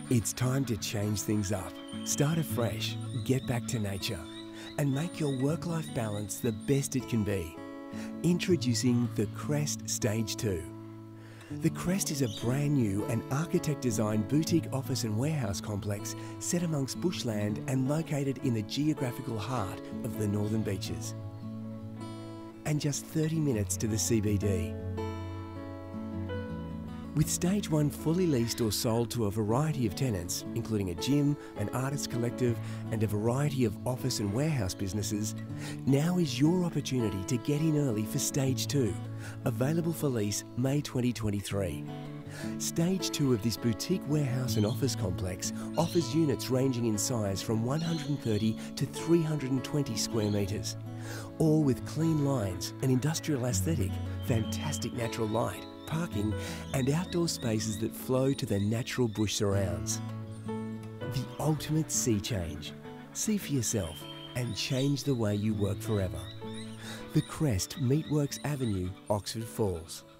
It's time to change things up, start afresh, get back to nature, and make your work-life balance the best it can be. Introducing the Crest Stage 2. The Crest is a brand new and architect-designed boutique office and warehouse complex set amongst bushland and located in the geographical heart of the Northern Beaches. And just 30 minutes to the CBD. With Stage 1 fully leased or sold to a variety of tenants, including a gym, an artist collective, and a variety of office and warehouse businesses, now is your opportunity to get in early for Stage 2, available for lease May 2023. Stage 2 of this boutique warehouse and office complex offers units ranging in size from 130 to 320 square metres, all with clean lines, an industrial aesthetic, fantastic natural light, parking and outdoor spaces that flow to the natural bush surrounds. The ultimate sea change. See for yourself and change the way you work forever. The Crest, Meatworks Avenue, Oxford Falls.